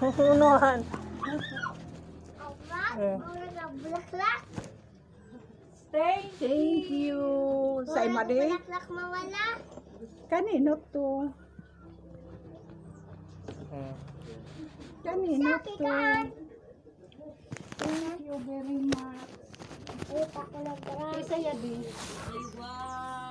Unuhan. Thank you. Sa imade. Bulaklak mawala. Kanino to? Kanino to? Thank you very much. Ay, pakulang Isa ya din. Ay, wow.